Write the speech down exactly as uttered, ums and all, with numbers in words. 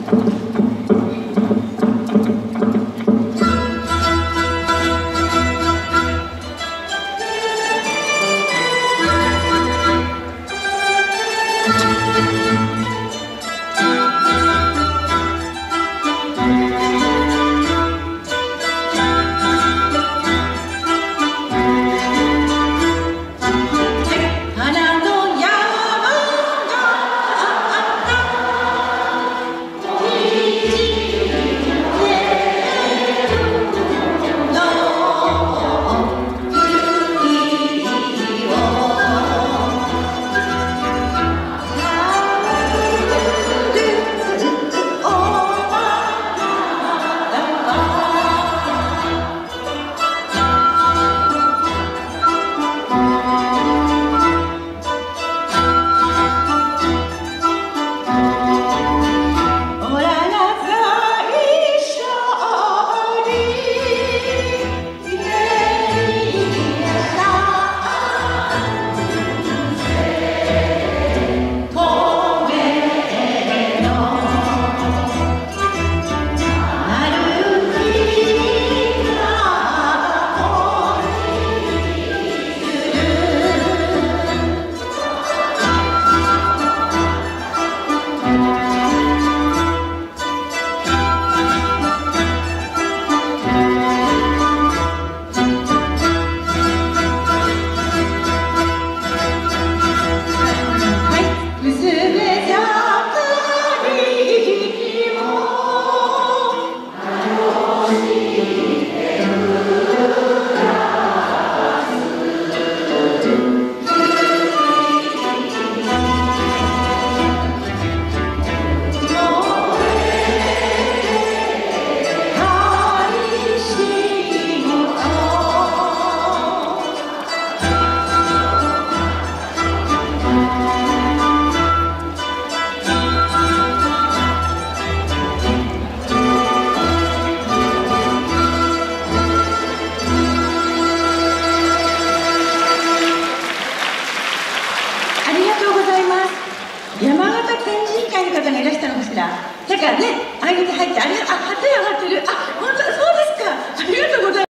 山形県人会の方がいらしたのかしら。だからね、間に入って、あれ、あ、旗上がってる。あ、本当、そうですか。ありがとうございます。